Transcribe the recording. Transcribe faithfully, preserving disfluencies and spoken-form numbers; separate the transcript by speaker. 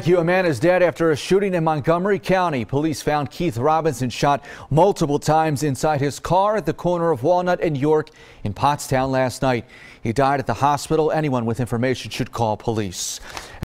Speaker 1: A man is dead after a shooting in Montgomery County. Police found Keith Robinson shot multiple times inside his car at the corner of Walnut and York in Pottstown last night. He died at the hospital. Anyone with information should call police.